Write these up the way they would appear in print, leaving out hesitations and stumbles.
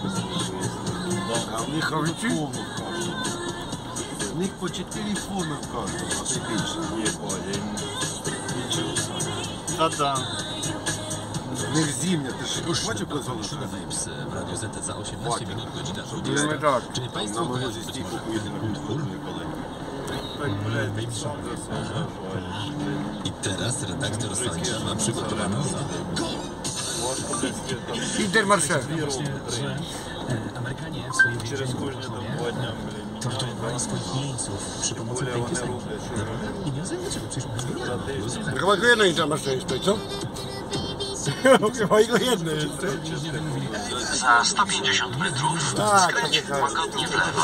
А в них телефоны в каждом. В них по 4 телефони в кожному, а ти більше. Є, я нічого. Та-да. В них зимня, ти ж бачив, коли залишили? w Radio Z za 18 minut godzina 20. Robimy tak. Czy nie państwo Na kojarzą mrozie być stiku może pojedzie na kulturny kolej. Так, блядь, і сам за себе. I teraz redaktor Sądzia ma przygotowaną zadę. Intermarché. Amerykanie w swojej Через więzieniu кожні там 2 дня, блядь, torturowali swoich jeńców przy pomocy tej piosenki. I nie rozumiem, dlaczego przecież ona zmieniała. Chyba tylko jedno Intermarché jest tutaj, co? Chyba tylko jedno jest. Za 150 metrów skręć łagodnie w lewo.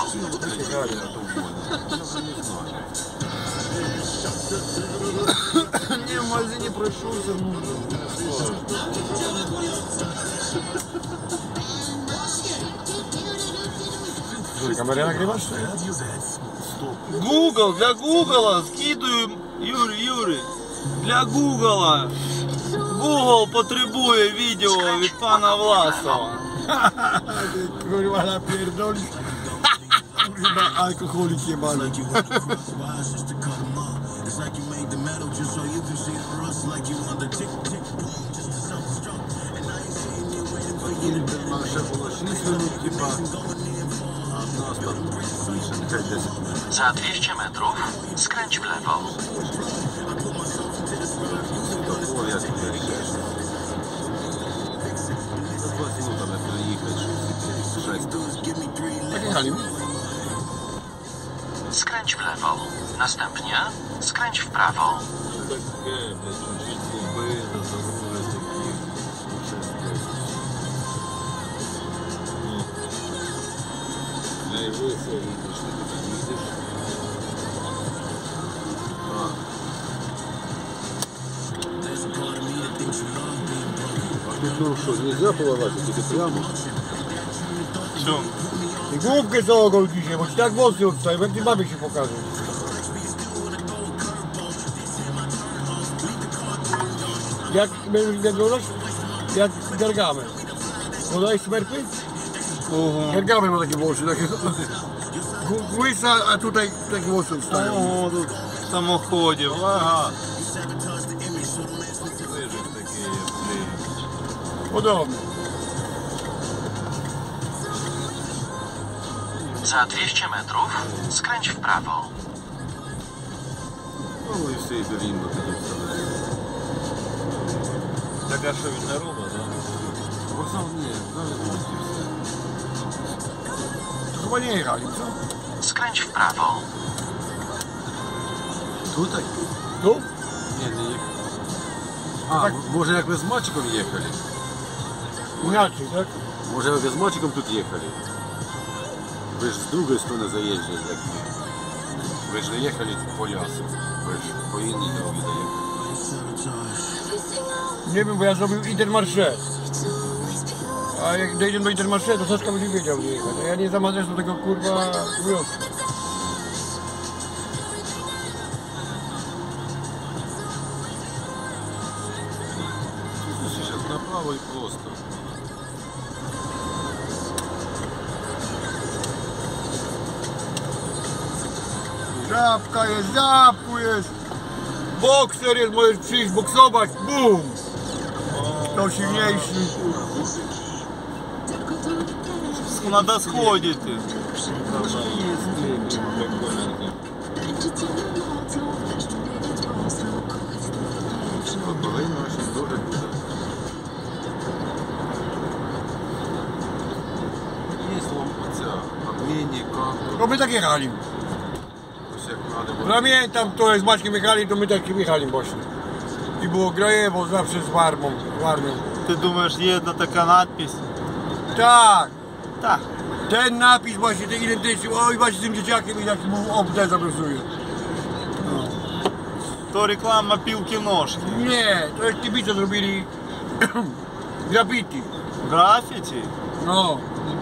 Nie, w magazynie proszę, Kamerę nagrywasz? Google, для Google скидуємо, Юрій, для Google. Google потребує відео від пана Власова. Kurwa, napierdolisz. Kurwa, alkoholik jebany. Za 200 metrów skręć w lewo. Skręć w lewo. Następnie skręć w prawo. Ну что, нельзя половать, только прямо. Що? I główkę za ogon dzisiaj, bo ci tak mocno odstaje, jak ty babie się pokaże. Jak wyglądasz? Jak Gargamel. Podajesz smerpy? Gargamel ma takie włosy, takie łysa, a tutaj takie włosy odstają. О, тут самоходів, ага. Вижив такий, блін. Podobne. Za 200 metrów skręć w prawo. Ну і все, і Берлін такі вставляє. Так, а що він не робить, так? Вокзал ні, навіть мості все. Chyba nie jechali, co? Skręć w prawo. Tutaj? Tu? Nie, nie jechali. A, może jak my z Macikiem jechali? Inaczej, tak? Może jak z Macikiem тут jechali? Вы же с другой стороны заезжали, как мы. Вы же ехали по лясу. Вы же по innej drogi doехали. Nie wiem, bo ja zrobił Intermarché. A jak dojdziemy do Intermarché, to Saszka będzie wiedział, gdzie jechać. A ja nie znam adresu tego kurwa wioski. Сейчас направо и просто. Żabka jest, żabku jest. Bokser jest, możesz przyjść boksować. Bum! Kto silniejszy. Надо сходити. Половина очень дуже буде. Є оця обмінника. To my tak jechali. Ось як треба було. Pamiętam, to jak z Maćkiem jechali, to my tak jechali właśnie. I było Grajewo zawsze z armią. Ти думаєш, є одна така надпись? Tak! Так. Ten napis właśnie, ten identyczny. Oj, właśnie z tym dzieciakiem i jaki mu obdaj zaprosuje. То реклама пілки ножки. Nie, to jest kibice zrobili graffiti. Графіті? No,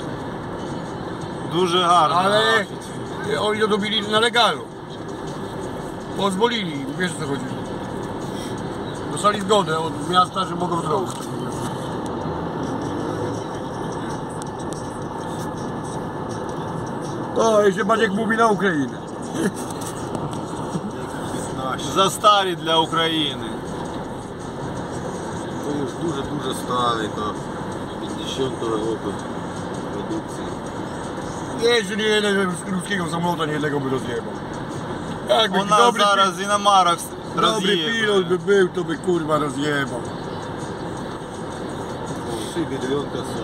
Дуже гарно. ale графіті. oni to robili na legalu. Pozwolili, wiesz o co chodzi. Dostali zgodę od miasta, że mogą zrobić. O, jeszcze Basiek mówi na Ukrainę. 15. За старі для України. To już dużo stary, to 50 roku produkcji. Jeszcze nie jeden ruskiego samolota nie jednego by rozjebał. Jakby У нас dobry, зараз іномарок dobry pilot by był, to by kurwa rozjebał. O, 3 biedronka są.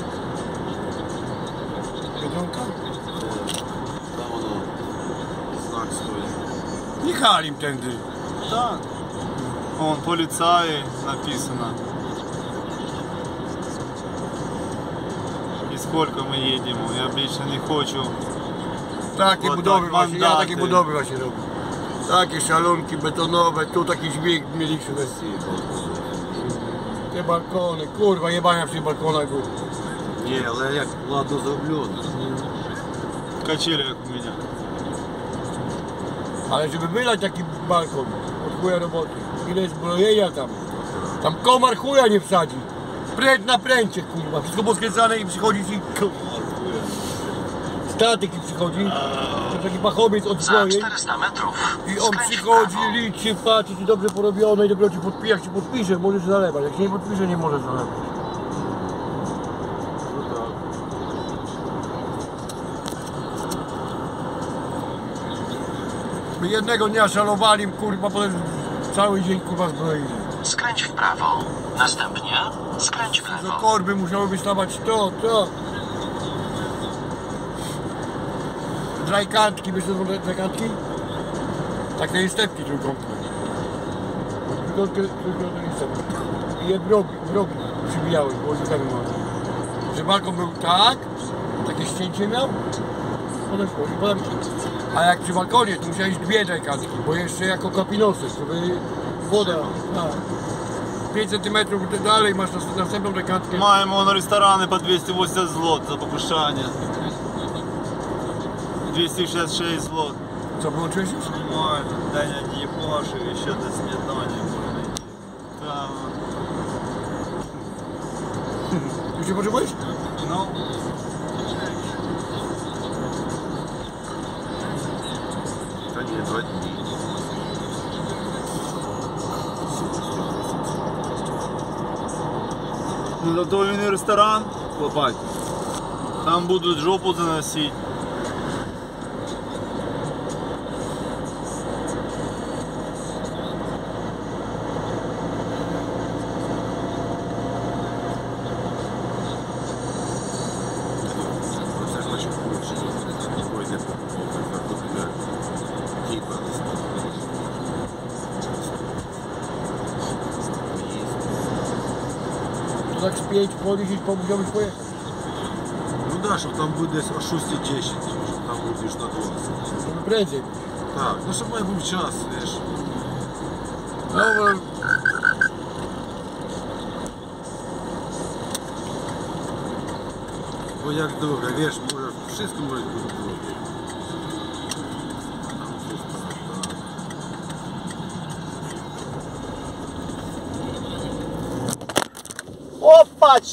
Biedronka? Tam ono, znak stoi. Jechali tędy. Так. Вон поліцаї написано. І скільки ми їдемо. Я більше не хочу. Takie Bo budowy tak właśnie, ja takie mandaty. budowy właśnie robię. Takie szalonki betonowe, tu taki dźwig mieliśmy. Te balkony, kurwa jebania przy balkonach były. Nie, ale jak ładno zrobione. Качелі, як у мене. Ale żeby wylać taki balkon od chuja roboty, ile jest zbrojenia tam. Tam komar chuja nie wsadzi. Pręć na pręcie, kurwa. Wszystko poskręcane i przychodzi ci... Statyk i przychodzi. To taki pachowiec od Za swojej. 400 metrów I on skręć w przychodzi, prawo. liczy, patrzy, czy dobrze porobione i dopiero ci podpisze. Jak ci podpisze, możesz zalewać. Jak się nie podpisze, nie możesz zalewać. No tak. My jednego dnia szalowali, kurwa, potem cały dzień, kurwa, zbroili. Skręć w prawo. Następnie skręć w Do lewo. korby musiały wystawać to. Drajkantki, wiesz co są drajkantki? Takie stepki trójkątne. Trójkątne stepki. I je wrogi przybijały, bo już tam mamy. Że balkon był tak, takie ścięcie miał, potem szło. I potem, a jak przy balkonie, to musiałeś dwie drajkantki, bo jeszcze jako kapinosy, żeby woda, tak. 5 cm dalej masz następną drajkantkę. Маємо вон ресторани по 280 злот за покушання. 266 злот. Co, wyłączyłeś już? Ой, день Дніпошев і ще до сметані можна йти. Там, Już się potrzebujesz? ну, To nie, 2 dni. ну зато він і ресторан, хлопать. Там будуть жопу заносити. No też ma się kurczy, że spokojnie na kipa To tak z 5 podjeździć, musiałbyś pojechać. No dasz, tam буде o 6:10, tam będziesz na dworcu. Żeby prędzej. Tak, no żeby mає був час, wiesz. No bo... Bo jak droga, wiesz, wszystko może być drogie.